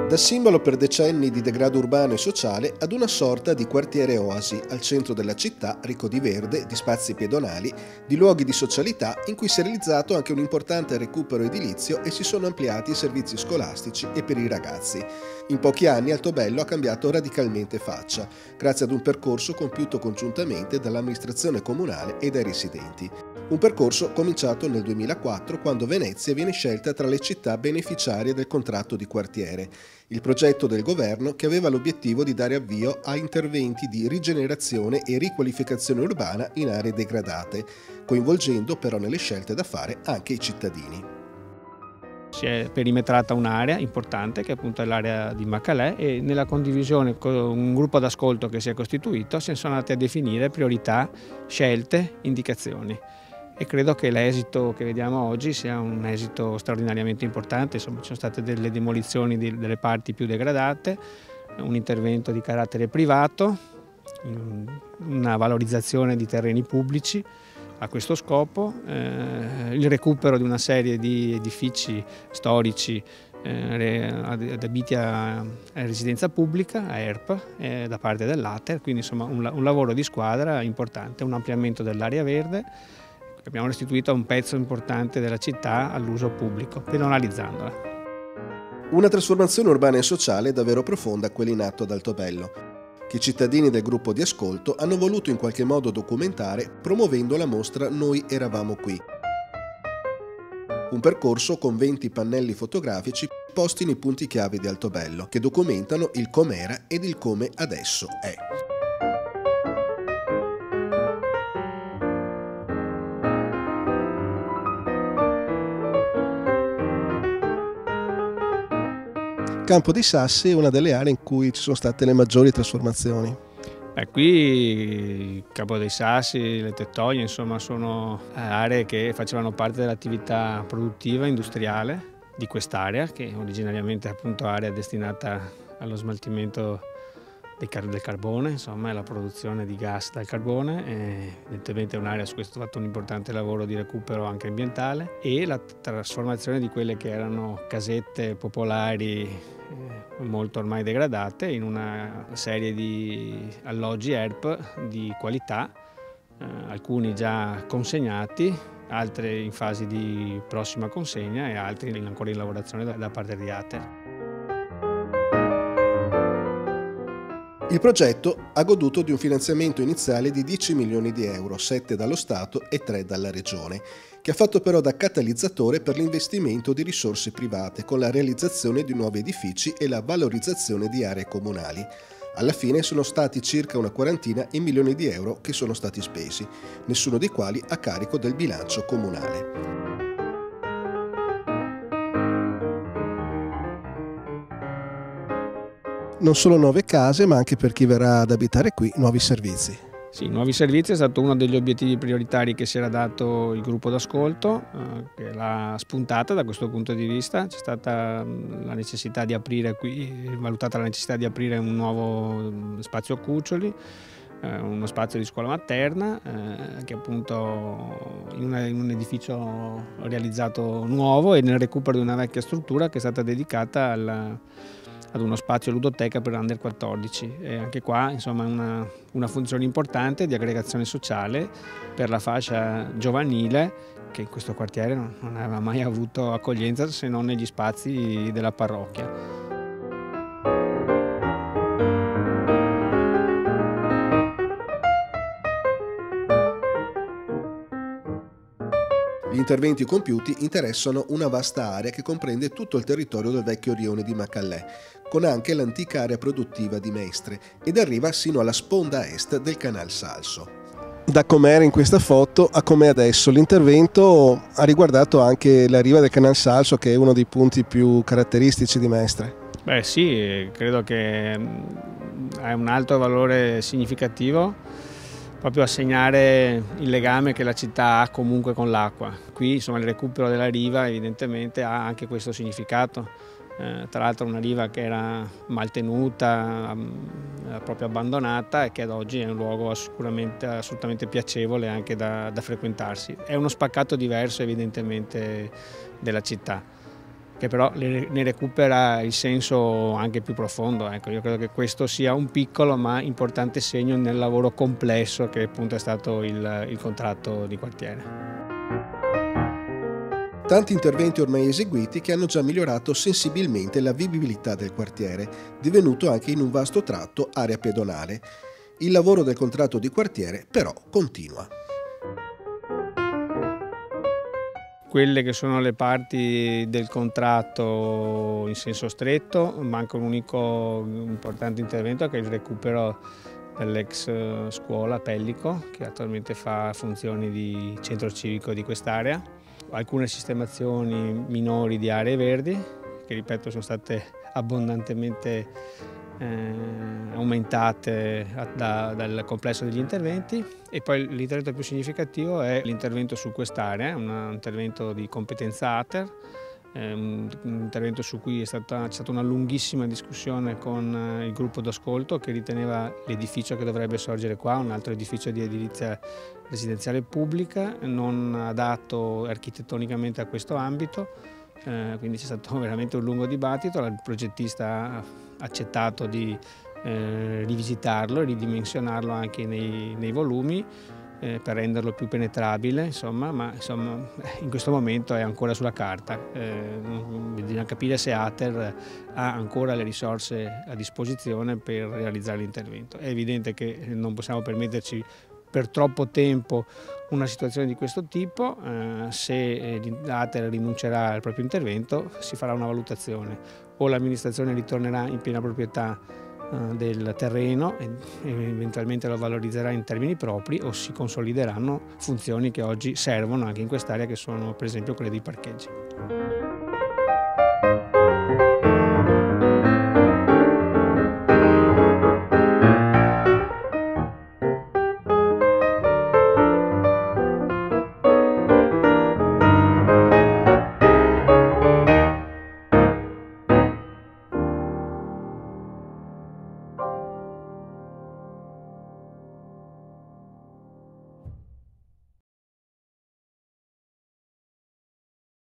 Da simbolo per decenni di degrado urbano e sociale ad una sorta di quartiere oasi al centro della città, ricco di verde, di spazi pedonali, di luoghi di socialità in cui si è realizzato anche un importante recupero edilizio e si sono ampliati i servizi scolastici e per i ragazzi. In pochi anni Altobello ha cambiato radicalmente faccia, grazie ad un percorso compiuto congiuntamente dall'amministrazione comunale e dai residenti. Un percorso cominciato nel 2004, quando Venezia viene scelta tra le città beneficiarie del contratto di quartiere, il progetto del governo che aveva l'obiettivo di dare avvio a interventi di rigenerazione e riqualificazione urbana in aree degradate, coinvolgendo però nelle scelte da fare anche i cittadini. Si è perimetrata un'area importante che appunto è l'area di Macalè e nella condivisione con un gruppo d'ascolto che si è costituito si sono andate a definire priorità, scelte, indicazioni. E credo che l'esito che vediamo oggi sia un esito straordinariamente importante. Insomma, ci sono state delle demolizioni delle parti più degradate, un intervento di carattere privato, una valorizzazione di terreni pubblici a questo scopo, il recupero di una serie di edifici storici adibiti a residenza pubblica, a ERP, da parte dell'ATER, quindi insomma un lavoro di squadra importante, un ampliamento dell'area verde. Abbiamo restituito un pezzo importante della città all'uso pubblico, pedonalizzandola. Una trasformazione urbana e sociale davvero profonda quella in atto ad Altobello, che i cittadini del gruppo di ascolto hanno voluto in qualche modo documentare promuovendo la mostra Noi eravamo qui. Un percorso con 20 pannelli fotografici posti nei punti chiave di Altobello, che documentano il com'era ed il come adesso è. Campo dei Sassi è una delle aree in cui ci sono state le maggiori trasformazioni. Qui Campo dei Sassi, le Tettoie, insomma, sono aree che facevano parte dell'attività produttiva industriale di quest'area, che originariamente è appunto area destinata allo smaltimento del carbone, insomma, e alla produzione di gas dal carbone. Evidentemente è un'area su questo ha fatto un importante lavoro di recupero anche ambientale e la trasformazione di quelle che erano casette popolari molto ormai degradate in una serie di alloggi ERP di qualità, alcuni già consegnati, altri in fase di prossima consegna e altri ancora in lavorazione da parte di ATER. Il progetto ha goduto di un finanziamento iniziale di 10 milioni di euro, 7 dallo Stato e 3 dalla Regione, che ha fatto però da catalizzatore per l'investimento di risorse private con la realizzazione di nuovi edifici e la valorizzazione di aree comunali. Alla fine sono stati circa una quarantina i milioni di euro che sono stati spesi, nessuno dei quali a carico del bilancio comunale. Non solo nuove case, ma anche per chi verrà ad abitare qui, nuovi servizi. Sì, nuovi servizi è stato uno degli obiettivi prioritari che si era dato il gruppo d'ascolto, che l'ha spuntata da questo punto di vista. C'è stata la necessità di aprire qui, valutata la necessità di aprire un nuovo spazio cuccioli, uno spazio di scuola materna, che appunto in un edificio realizzato nuovo e nel recupero di una vecchia struttura che è stata dedicata ad uno spazio ludoteca per under 14 e anche qua insomma una funzione importante di aggregazione sociale per la fascia giovanile che in questo quartiere non aveva mai avuto accoglienza se non negli spazi della parrocchia. Gli interventi compiuti interessano una vasta area che comprende tutto il territorio del vecchio rione di Macalè, con anche l'antica area produttiva di Mestre, ed arriva sino alla sponda est del Canal Salso. Da com'era in questa foto a com'è adesso, l'intervento ha riguardato anche la riva del Canal Salso, che è uno dei punti più caratteristici di Mestre. Beh sì, credo che ha un alto valore significativo proprio a segnare il legame che la città ha comunque con l'acqua. Qui insomma il recupero della riva evidentemente ha anche questo significato. Tra l'altro una riva che era mal tenuta, proprio abbandonata e che ad oggi è un luogo sicuramente assolutamente piacevole anche da frequentarsi. È uno spaccato diverso evidentemente della città. che però ne recupera il senso anche più profondo. Ecco, io credo che questo sia un piccolo ma importante segno nel lavoro complesso che appunto è stato il contratto di quartiere. Tanti interventi ormai eseguiti che hanno già migliorato sensibilmente la vivibilità del quartiere, divenuto anche in un vasto tratto area pedonale. Il lavoro del contratto di quartiere però continua. Quelle che sono le parti del contratto in senso stretto, manca un unico importante intervento che è il recupero dell'ex scuola Pellico, che attualmente fa funzioni di centro civico di quest'area. Alcune sistemazioni minori di aree verdi, che ripeto sono state abbondantemente aumentate dal complesso degli interventi, e poi l'intervento più significativo è l'intervento su quest'area, un intervento di competenza ATER, un intervento su cui c'è stata una lunghissima discussione con il gruppo d'ascolto che riteneva l'edificio che dovrebbe sorgere qua, un altro edificio di edilizia residenziale pubblica, non adatto architettonicamente a questo ambito, quindi c'è stato veramente un lungo dibattito. Il progettista ha accettato di rivisitarlo e ridimensionarlo anche nei volumi, per renderlo più penetrabile, insomma, ma insomma, in questo momento è ancora sulla carta. Bisogna capire se ATER ha ancora le risorse a disposizione per realizzare l'intervento. È evidente che non possiamo permetterci per troppo tempo una situazione di questo tipo. Se ATER rinuncerà al proprio intervento si farà una valutazione, o l'amministrazione ritornerà in piena proprietà del terreno e eventualmente lo valorizzerà in termini propri, o si consolideranno funzioni che oggi servono anche in quest'area, che sono per esempio quelle dei parcheggi.